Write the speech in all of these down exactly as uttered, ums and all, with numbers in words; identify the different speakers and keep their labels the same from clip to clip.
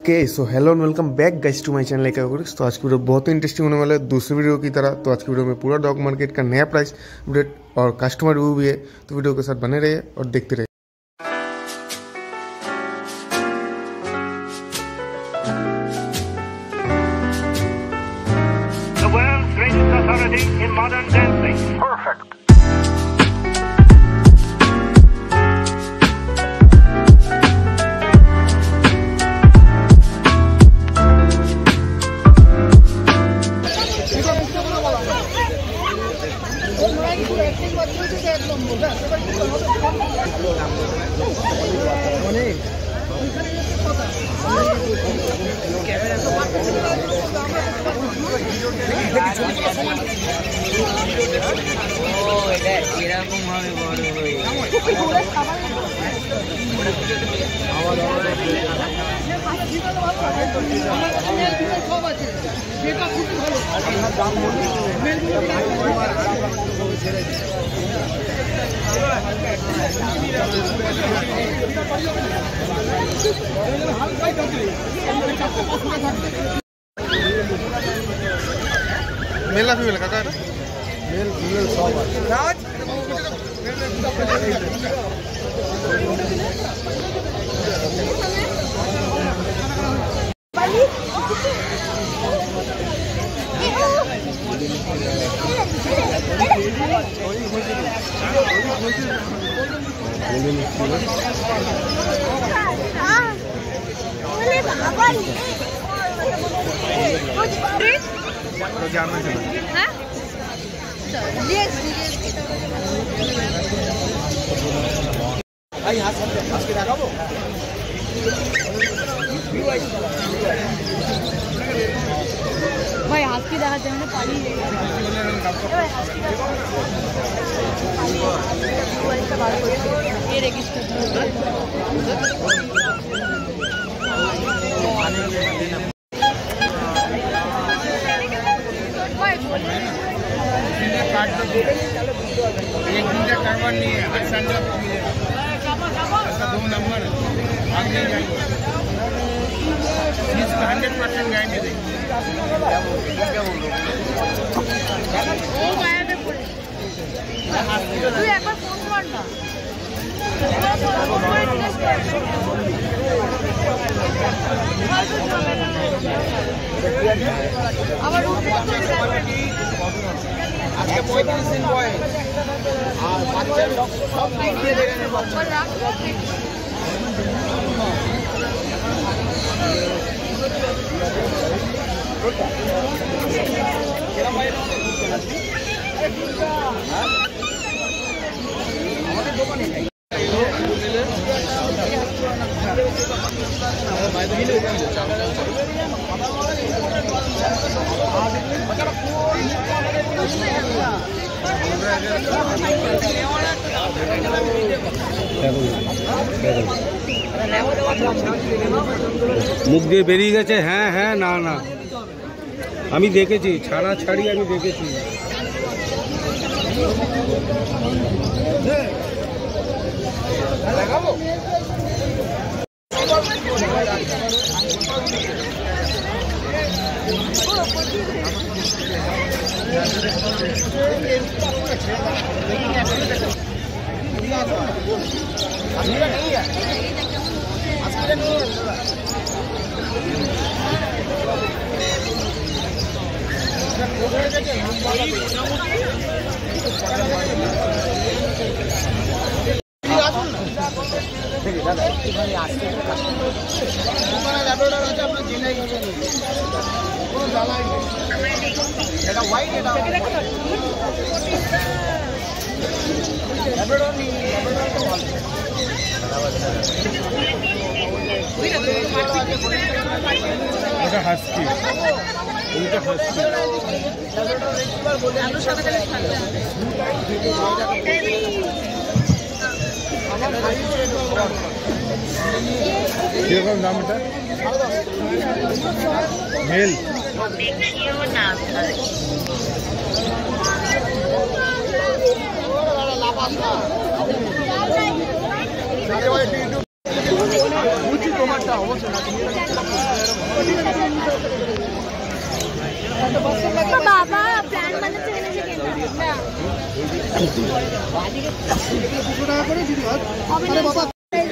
Speaker 1: Okay so hello and welcome back guys to my channel एक तो आज की वीडियो बहुत ही इंटरेस्टिंग होने वाला है दूसरी वीडियो की तरह। तो आज की वीडियो में पूरा डॉग मार्केट का नया प्राइस अपडेट और कस्टमर रिव्यू भी है, तो वीडियो के साथ बने रहिए और देखते रहिए।
Speaker 2: The world's greatest authority in modern dancing. Perfect.
Speaker 1: मेला फीमेल का क्या मेल फीमेल सब राज जानना चाहिए भाई हाथ हाथ के लगाओ
Speaker 3: भाई हाथ की जगह से पानी ये
Speaker 4: एक दिन का कारवां नहीं है, हर संडे को मिलेगा। ऐसा दो नंबर भाग नहीं जाएंगे, इसका हंड्रेड परसेंट गारंटी देंगे। क्या बोल रहे আজকে পঁয়ত্রিশ দিন বয়স আর বাচ্চার সব দিক দিয়ে দেখেন আমাদের দোকানে নেই
Speaker 5: মুখ দিয়ে বেরিয়ে গেছে। হ্যাঁ হ্যাঁ না না আমি দেখেছি, ছাড়া ছাড়ি আমি দেখেছি।
Speaker 4: ওটা হাস্কি, ওটা হাস্কি। কিরকম দাম এটা? মেল
Speaker 1: তোমারটা অবশ্যই
Speaker 3: বাবা প্ল্যান বানাতে এনেছে কেন না দুশো টাকা করে দিদি হবে না বাবা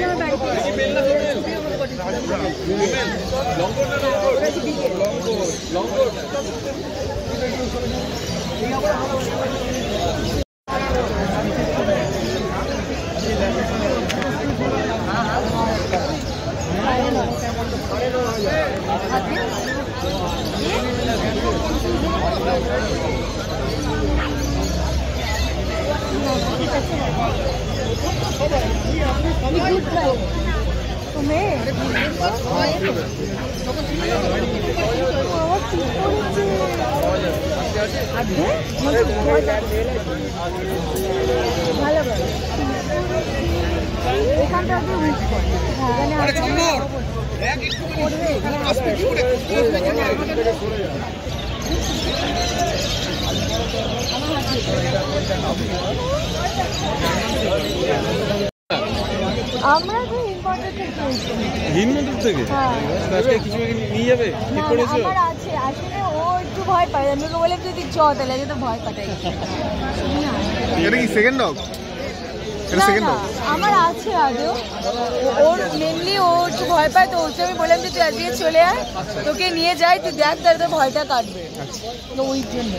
Speaker 3: আমরা তো হিমমন্দির থেকে আজকে কিছু নিয়ে যাবে ঠিক করেছো? আমার আছে আসলে ও একটু ভয় পায় আমি ওকে বলে যদি চ তাহলে তো ভয় কাটাই
Speaker 1: এটা কি সেকেন্ড ডগ? এটা সেকেন্ড ডগ
Speaker 3: আমার আছে আদৌ ওর মেনলি ও একটু ভয় পায় তো ওকে আমি বললাম যে তুই আজকে চলে আয় তোকে নিয়ে যাই তুই দেখ তাহলে তোর ভয়টা কাটবে তো ওই জন্য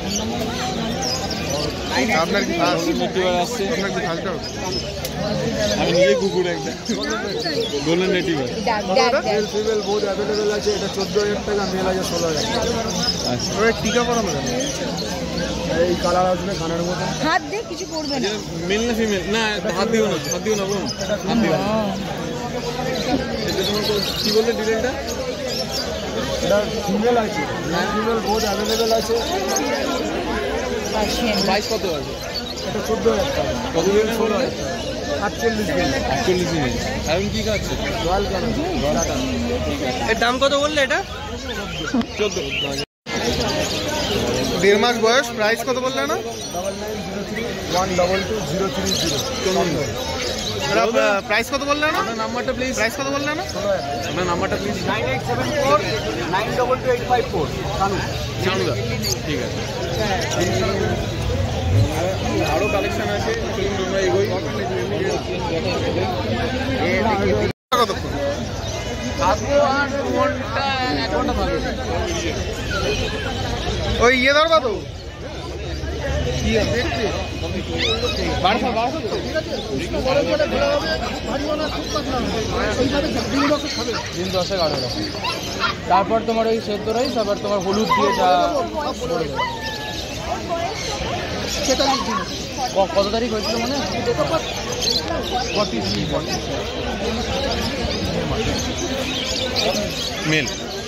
Speaker 1: আপনার কি আসছে আপনার কি খালটা
Speaker 5: আমি নিজে কুকুর একটা golden retriever
Speaker 4: male female both available আছে এটা চোদ্দ হাজার টাকা মেল আছে ষোলো হাজার টাকা
Speaker 1: আচ্ছা ওই টিকা করানো যাবে
Speaker 4: এই কালার আসবে খানের মধ্যে
Speaker 3: হাত দে কিছু করবে না
Speaker 5: মেল না ফিমেল না হাত দিও না হাত দিও না বোন হাত দিও না এটা তোমার কি বললে ডিটেইলটা
Speaker 4: এটা ফিমেল আছে মেল ফিমেল বোথ অ্যাভেলেবল আছে
Speaker 5: প্রাইস কত আছে
Speaker 4: এটা চোদ্দ হাজার টাকা
Speaker 5: কত দিন ষোলো হাজার
Speaker 4: আটচল্লিশ দিন
Speaker 5: আটচল্লিশ দিনে এখন কি খাচ্ছে
Speaker 4: রয়্যাল কালার
Speaker 5: এর দাম কত বললে এটা চোদ্দ
Speaker 1: দেড় মাস বয়স প্রাইস কত বললে না
Speaker 4: double nine zero three one double two zero three zero
Speaker 1: price কত বললে না
Speaker 5: আপনার নাম্বারটা প্লিজ
Speaker 1: প্রাইস কত বললে না
Speaker 5: আপনার নাম্বারটা please
Speaker 4: nine eight seven four nine double two eight five four
Speaker 5: জানুদা ঠিক আছে আরো কালেকশন আছে চলুন আমরা এগোই
Speaker 1: কতক্ষণ ওই ইয়ে ধরবা তো
Speaker 6: দিন দশেক আঠারো তারপর তোমার ওই সেদ্ধ রাইস আবার তোমার হলুদ দিয়ে যা কত তারিখ হয়েছিল মানে
Speaker 5: মেল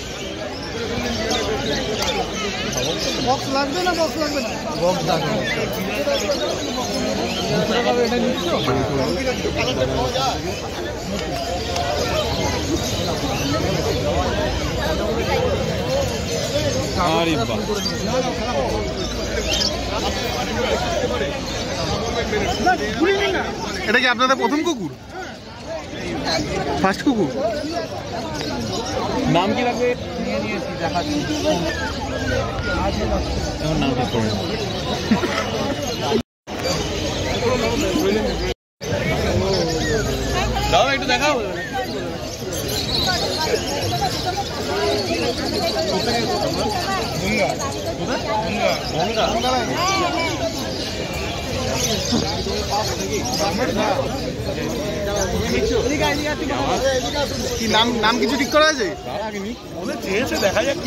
Speaker 4: বক্স লাগবে না বক্স লাগবে না
Speaker 6: বক্স লাগবে এটা নিচ্ছ
Speaker 5: আরে বাহ
Speaker 1: এটা কি আপনাদের প্রথম কুকুর ফার্স্ট কুকুর
Speaker 5: নাম কি রাখবে
Speaker 6: নিয়ে নিয়েছি দেখাচ্ছি
Speaker 5: নাম ঠিক করে দাও একটু দেখাও
Speaker 1: কি নাম নাম কিছু ঠিক করা আছে
Speaker 5: দেখা যাক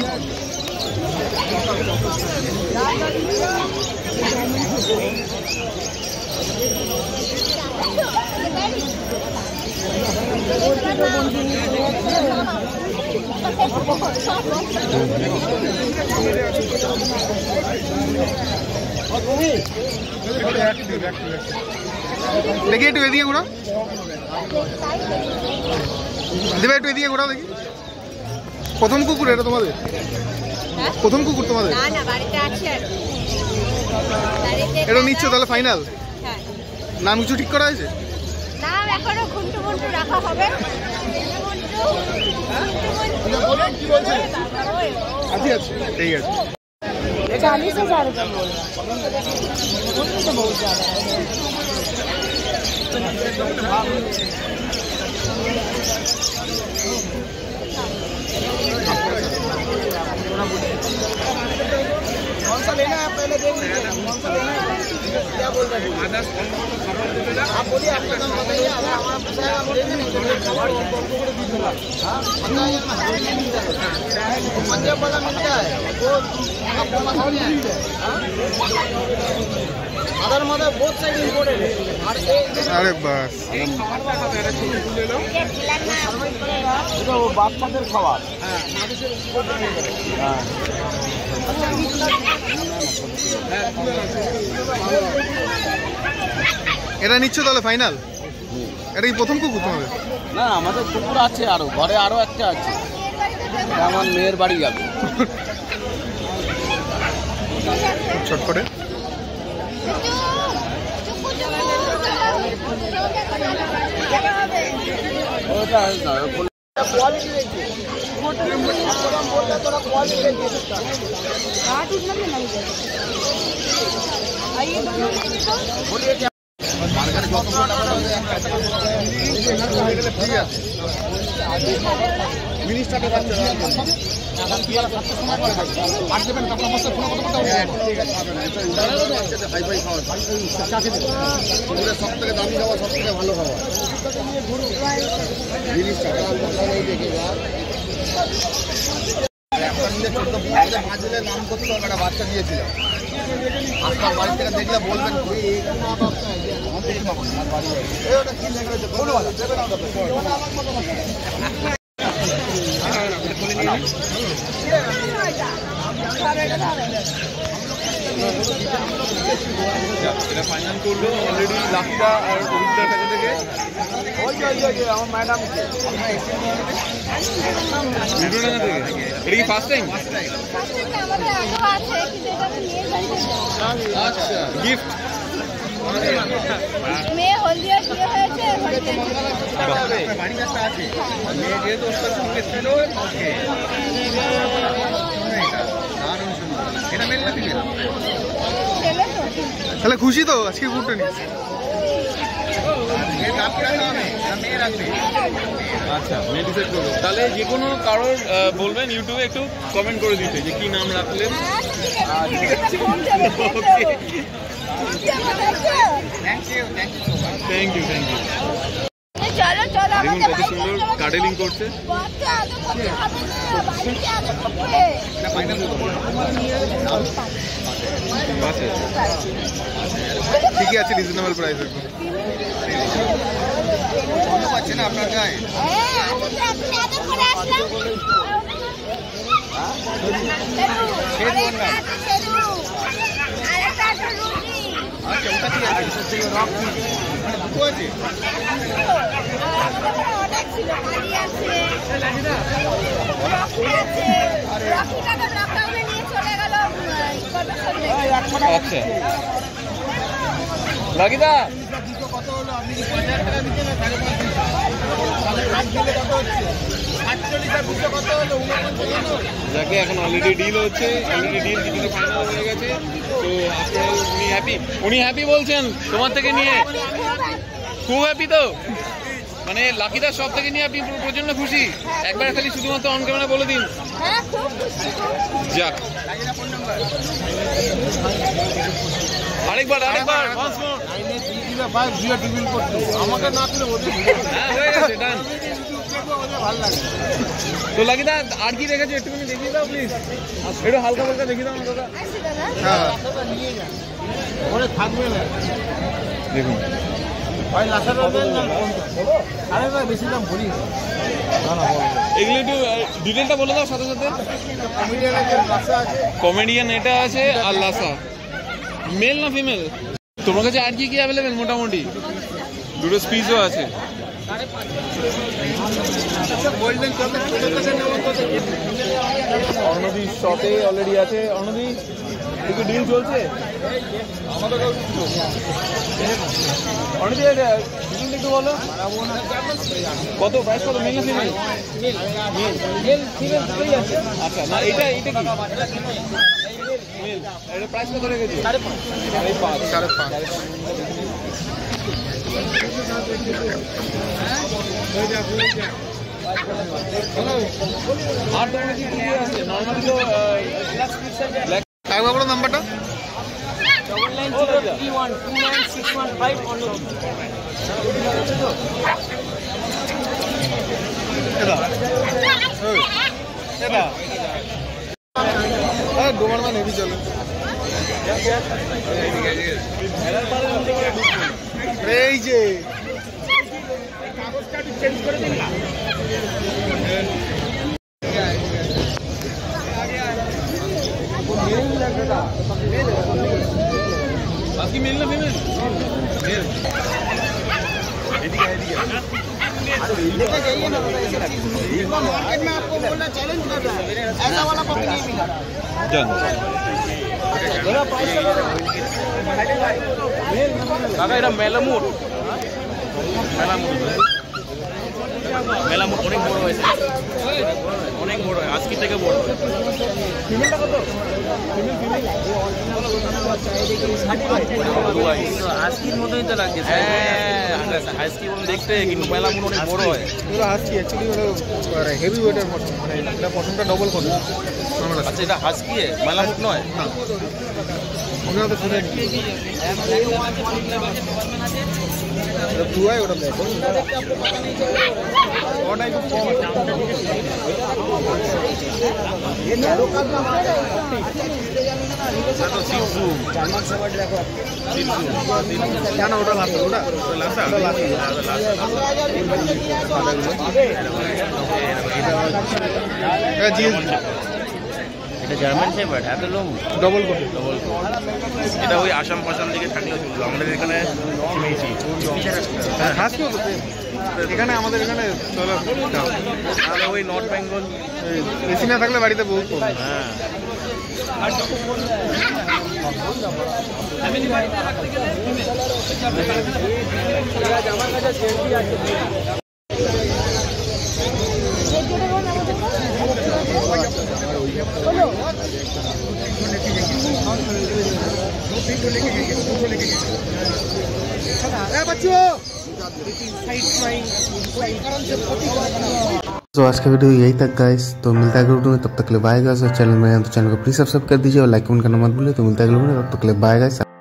Speaker 1: দেখি একটু এদিকে ঘোরা দেবে একটু এদিকে ঘোরা দেখি প্রথম কুকুর এটা তোমাদের প্রথম কুকুর তোমাদের
Speaker 3: না না বাড়িতে আছে আর
Speaker 1: এটা নিচ্ছ তাহলে ফাইনাল
Speaker 3: হ্যাঁ
Speaker 1: নাম কিছু ঠিক করা আছে
Speaker 3: নাম এখনো ঘুন্টু ঘুন্টু রাখা হবে
Speaker 1: আচ্ছা আচ্ছা ঠিক আছে
Speaker 3: चालीस हजार रुपये बोल रहा तो बहुत ज़्यादा
Speaker 4: कौन सा लेना है पहले देख लीजिए कौन सा लेना है क्या बोल रहे हैं आप बोलिए आपका नाम बताइए अगर हमारा पूछाएगा हम देंगे नहीं पंजाब वाला मिलता है वो आपको मसाले है अदर मदर बहुत साइड इम्पोर्टेड है
Speaker 1: अरे बस
Speaker 4: वो बादशाहेर खाবার
Speaker 1: এটা নিচ্ছ তাহলে ফাইনাল? এটা কি প্রথম কুকুর তোমাদের?
Speaker 6: না আমাদের কুকুর আছে আরো ঘরে আরো একটা আছে আমার মেয়ের বাড়ি যাবে
Speaker 1: ছোট করে
Speaker 6: ওটা
Speaker 4: क्वालिटी देखिए बोलते थोड़ा क्वालिटी देखिए बोलिए क्या মিনিস্টারের বাচ্চা এখন কি আর সাতটার সময় করে পাঠ দেবেন তখন অবশ্যই কোনো কথা বলতে হবে ঠিক আছে হাই ফাই খাওয়া সব থেকে দামি খাওয়া সব থেকে ভালো খাওয়া মিনিস্টার নাম করতে হবে একটা বাচ্চা দিয়েছিলাম আপনার বাড়ি থেকে দেখলে বলবেন
Speaker 6: ফাইনাল করলো অলরেডি লাখিদা আর অভিজ্ঞতার কাছে থেকে ওই ওই আমার ম্যাডাম ভিডিওটা থেকে এটা কি ফার্স্ট টাইম আচ্ছা গিফট
Speaker 3: মেয়ে হলদিয়া বিয়ে হয়েছে
Speaker 4: বাড়ি কাছে আছে মেয়ে যেহেতু ওর সঙ্গে ছিল এটা মেল না ফিমেল
Speaker 1: তাহলে খুশি তো আজকে কুকুরটা নিয়ে?
Speaker 6: আচ্ছা মেয়ে ডিসাইড করবো তাহলে যে কোনো কারোর বলবেন ইউটিউবে একটু কমেন্ট করে দিতে যে কি নাম রাখলেন থ্যাংক ইউ থ্যাংক ইউ
Speaker 3: চলো চলো
Speaker 6: দেখুন কত সুন্দর কাডেলিং করছে
Speaker 1: ঠিকই আছে রিজনেবল প্রাইস একদম
Speaker 4: পাচ্ছেন আপনার গায়ে আচ্ছা ওটা কি আছে রক আছে
Speaker 3: অনেক ছিল খালি আছে লকডাউনে নিয়ে চলে গেল
Speaker 6: আচ্ছা লাগিদা
Speaker 4: কত হলো আপনি কি পঞ্চাশ টাকা দিচ্ছেন না সাড়ে পঁয়ত্রিশ কত হচ্ছে আটচল্লিশ আর দুশো কত হলো
Speaker 6: যাকে এখন অলরেডি ডিল হচ্ছে অলরেডি ডিল কিছুটা ফাইনাল হয়ে গেছে তো আপনার উনি হ্যাপি উনি হ্যাপি বলছেন তোমার থেকে নিয়ে খুব হ্যাপি তো মানে লাকিদার সব থেকে নিয়ে আপনি প্রচন্ড খুশি একবার খালি শুধুমাত্র অন ক্যামেরা বলে দিন যাক আরেকবার আরেকবার
Speaker 4: আমাকে না করে
Speaker 6: হ্যাঁ হয়ে গেছে ডান তো লাকিদা আর কি রেখেছো একটুখানি দেখিয়ে দাও প্লিজ একটু হালকা হালকা দেখিয়ে দাও না দাদা
Speaker 1: হ্যাঁ
Speaker 4: ওরে থাকবে না
Speaker 6: দেখুন
Speaker 4: ভাই লাসার আরে ভাই বেশি দাম বলি
Speaker 6: এগুলো একটু ডিটেলটা বলে দাও সাথে সাথে কমেডিয়ান এটা আছে আর লাসা মেল না ফিমেল তোমার কাছে আর কি কি অ্যাভেলেবেল মোটামুটি দুটো স্পিচও আছে অর্ণদী শপে অলরেডি আছে অর্ণদী একটু ডিল চলছে অর্ণদী একটু বলো কত প্রাইস কত মেল না ফিমেল মেল ফিমেল দুটোই আছে আচ্ছা না এটা এটা কি মেল এটা প্রাইস কত রেখেছো সাড়ে পাঁচ সাড়ে পাঁচ আর তো অনেক কিছু আছে নরমালি তো ব্ল্যাক
Speaker 1: আপনার নাম্বারটা
Speaker 4: double nine zero three one two nine six one five one
Speaker 1: এটা এটা হ্যাঁ ডোমার মানে হেভি চলে এই যে কাগজ কাটি চেঞ্জ করে দিন না
Speaker 6: बाकी मेल ना फीमेल मेल एदिके एदिके
Speaker 4: लेके जाइए ना मार्केट में आपको बोलना चैलेंज कर रहा है ऐसा वाला पपी नहीं मिला
Speaker 6: डन কাকা এটা মেলামুর মেলামুর মেলামুর অনেক বড় হয়েছে অনেক বড় হয় আজকে থেকে বড় ফিমেলটা কত ফিমেল ফিমেল
Speaker 4: আজকের মতোই তো লাগছে
Speaker 6: হ্যাঁ হাস্কি বলে দেখতে কিন্তু মেলামুর অনেক বড় হয়
Speaker 1: এগুলো হাস্কি অ্যাকচুয়ালি মানে হেভি ওয়েটের পশম মানে এটা পশমটা ডবল করে
Speaker 6: আচ্ছা এটা হাস্কি মেলামুর নয়
Speaker 1: না ওনারা তো শুনে এটা পুয়াই ওটা ব্ল্যাক ওটাই খুব কম কেন ওটা লাস্ট ওটা লাস্ট
Speaker 6: এটা জার্মান শেপার্ড এত লোম
Speaker 1: ডবল কোটে
Speaker 6: ডবল এটা ওই আসাম পাসাম দিকে থাকলেও চলবে আমাদের এখানে চিনেছি
Speaker 1: হাসকিও তো এখানে আমাদের এখানে চলে
Speaker 6: তাহলে ওই নর্থ বেঙ্গল
Speaker 1: এসি না থাকলে বাড়িতে বহুত কম
Speaker 6: হ্যাঁ
Speaker 1: तो आज का वीडियो यही तक गाइस तो मिलता है अगले वीडियो में तब तक के लिए बाय गाइस और चैनल में तो चैनल को प्लीज सब्सक्राइब कर दीजिए और लाइक कमेंट करना मत भूलिए तो मिलता है अगले वीडियो में तब तक के लिए बाय गाइस।